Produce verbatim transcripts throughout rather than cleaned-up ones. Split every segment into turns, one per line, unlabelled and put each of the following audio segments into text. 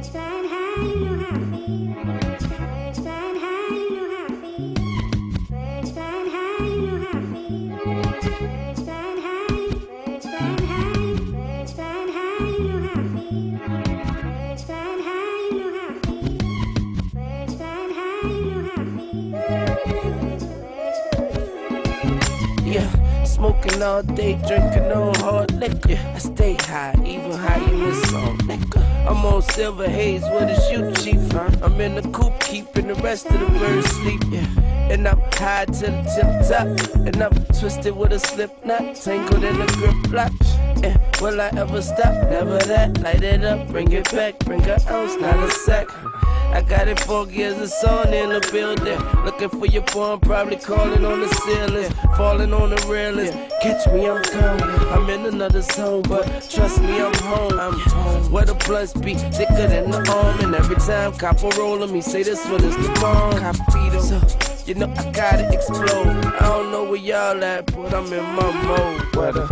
Smoking all day, drinking no hard liquor. I stay high, even high in this on liquor. I'm on silver haze with a shoot chief. Huh? I'm in the coop, keeping the rest of the birds sleep. Yeah. And I'm high to the tip top, and I'm twisted with a slip knot, tangled in a grip lock. And will I ever stop? Never that. Light it up, bring it back, bring an ounce, not a sack. I got it four gears of sun in the building. Looking for your phone, probably calling on the ceiling. Falling on the railings. Catch me, I'm gone. I'm in another zone, but trust me, I'm home. I'm home. Where the blunts be thicker than the arm. And every time copper rolling me, say this one is the bomb. So, you know I gotta explode. I don't know where y'all at, but I'm in my mode. Weather.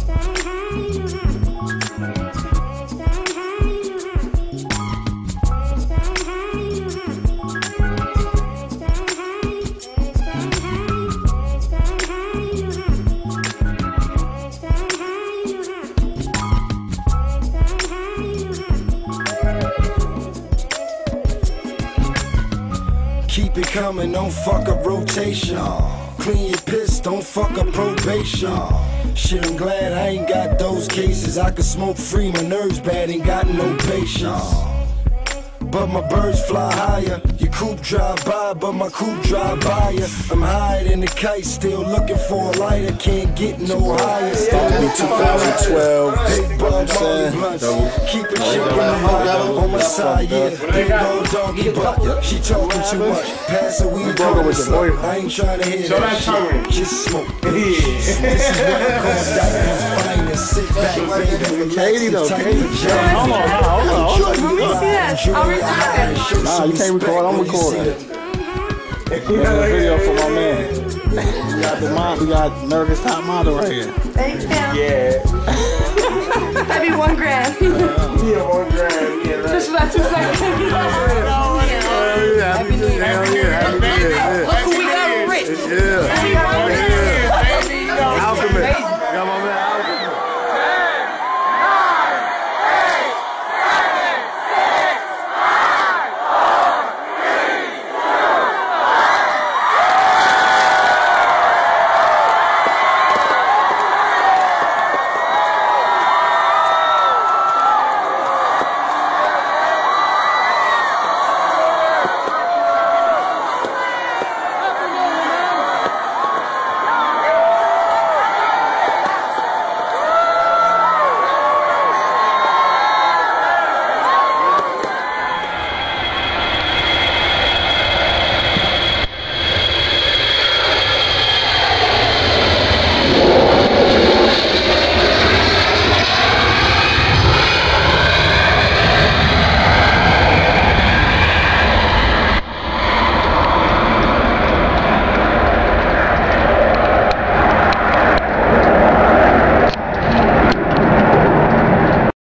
Keep it coming, don't fuck up rotation. Clean your piss, don't fuck up probation. Shit, I'm glad I ain't got those cases. I can smoke free, my nerves bad, ain't got no patience. But my birds fly higher. Your coupe drive by, but my coupe drive by ya. I'm higher than the kite, still looking for a lighter. Can't get no higher.
twenty twelve.
Big bug, Molly blunts. Keep it shit on my side, yeah. Big old donkey butt. She talking too much. Pass a weed on the slut. I ain't trying to hear that shit. Just smoke. This is what I call diamonds finest. Sit back, baby, relax and type of jam.
Hold on, hold on, hold on.
Let me see that. I'll record it.
Nah, you can't record. I'm recording. This is a video for my man. We got the model. We got America's Top Model right here.
Thank you.
Yeah.
That'd be one grand.
Yeah, one grand. Yeah,
Just for that two seconds.